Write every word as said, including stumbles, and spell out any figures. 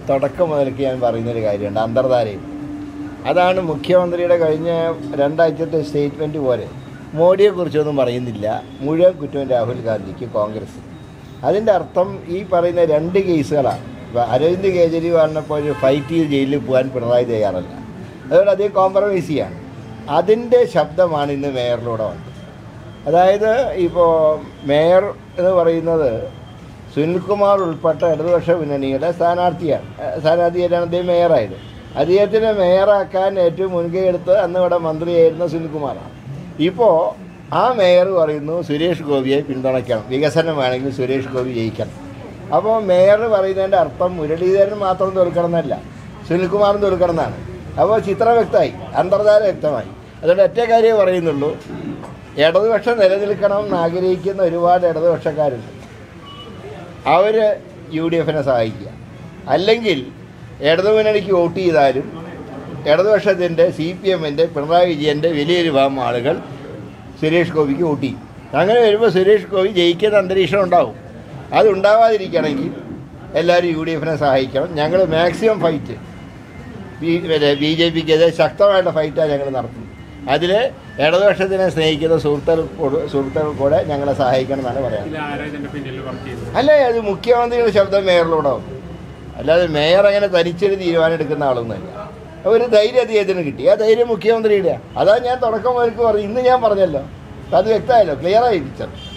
തുടക്കം മുതൽക്ക് ഞാൻ പറയുന്നൊരു കാര്യമുണ്ട്, അന്തർധാരയിൽ. അതാണ് മുഖ്യമന്ത്രിയുടെ കഴിഞ്ഞ രണ്ടാഴ്ചത്തെ സ്റ്റേറ്റ്മെൻറ്റ് പോലെ മോഡിയെക്കുറിച്ചൊന്നും പറയുന്നില്ല. മുഴുവൻ കുറ്റവും രാഹുൽ ഗാന്ധിക്ക്, കോൺഗ്രസ്. അതിൻ്റെ അർത്ഥം ഈ പറയുന്ന രണ്ട് കേസുകളാണ്. ഇപ്പോൾ അരവിന്ദ് കെജ്രിവാളിനെ പോലെ ഫൈറ്റ് ചെയ്ത് ജയിലിൽ പോകാൻ പിണറായി തയ്യാറല്ല. അതുകൊണ്ട് അധികം കോംപ്രമൈസ് ചെയ്യാണ്. അതിൻ്റെ ശബ്ദമാണ് ഇന്ന് മേയറിലൂടെ വന്നത്. അതായത് ഇപ്പോൾ മേയർ എന്ന് പറയുന്നത് സുനിൽകുമാർ ഉൾപ്പെട്ട ഇടതുപക്ഷ മുന്നണിയുടെ സ്ഥാനാർത്ഥിയാണ്. സ്ഥാനാർത്ഥിയായിട്ടാണ് അദ്ദേഹം മേയറായത്. അദ്ദേഹത്തിനെ മേയറാക്കാൻ ഏറ്റവും മുൻകൈ എടുത്ത് അന്ന് ഇവിടെ മന്ത്രിയായിരുന്ന സുനിൽകുമാറാണ്. ഇപ്പോൾ ആ മേയർ പറയുന്നു സുരേഷ് ഗോപിയെ പിന്തുണയ്ക്കണം, വികസനം വേണമെങ്കിൽ സുരേഷ് ഗോപി ജയിക്കണം. അപ്പോൾ മേയർ പറയുന്നതിൻ്റെ അർത്ഥം മുരളീധരൻ മാത്രം തോൽക്കണം എന്നല്ല, സുനിൽകുമാറും തോൽക്കണം എന്നാണ്. അപ്പോൾ ചിത്രം വ്യക്തമായി, അന്തർധാര വ്യക്തമായി. അതുകൊണ്ട് ഒറ്റ കാര്യമേ പറയുന്നുള്ളൂ, ഇടതുപക്ഷം നിലനിൽക്കണം എന്ന് ആഗ്രഹിക്കുന്ന ഒരുപാട് ഇടതുപക്ഷക്കാരുണ്ട്. അവർ യു ഡി എഫിനെ സഹായിക്കുക. അല്ലെങ്കിൽ ഇടതുമുന്നണിക്ക് വോട്ട് ചെയ്താലും ഇടതുപക്ഷത്തിൻ്റെ, സി പി എമ്മിൻ്റെ, പിണറായി വിജയൻ്റെ വലിയൊരു ഭാഗം ആളുകൾ സുരേഷ് ഗോപിക്ക് വോട്ട് ചെയ്യും. അങ്ങനെ വരുമ്പോൾ സുരേഷ് ഗോപി ജയിക്കുന്ന അന്തരീക്ഷം ഉണ്ടാവും. അതുണ്ടാവാതിരിക്കണമെങ്കിൽ എല്ലാവരും യു ഡി എഫിനെ സഹായിക്കണം. ഞങ്ങൾ മാക്സിമം ഫൈറ്റ് ബി ബി ജെ പിക്കെതിരെ ശക്തമായിട്ടുള്ള ഫൈറ്റാണ് ഞങ്ങൾ നടത്തുന്നത്. അതിൽ ഇടതുപക്ഷത്തിനെ സ്നേഹിക്കുന്ന സുഹൃത്തുക്കൾ സുഹൃത്തുക്കൾ കൂടെ ഞങ്ങളെ സഹായിക്കണം എന്നാണ് പറയുന്നത്. അല്ലേ, അത് മുഖ്യമന്ത്രിയുടെ ശബ്ദം മേയറിലൂടെ ആവും. അല്ലാതെ മേയർ അങ്ങനെ തനിച്ചൊരു തീരുമാനം എടുക്കുന്ന ആളൊന്നുമല്ല. ഒരു ധൈര്യം അദ്ദേഹത്തിന് കിട്ടി. ആ ധൈര്യം മുഖ്യമന്ത്രിയുടെ. അതാണ് ഞാൻ തുടക്കം മുതൽക്ക് പറഞ്ഞു. ഇന്ന് ഞാൻ പറഞ്ഞല്ലോ, അത് വ്യക്തമായല്ലോ, ക്ലിയറായി പിക്ചർ.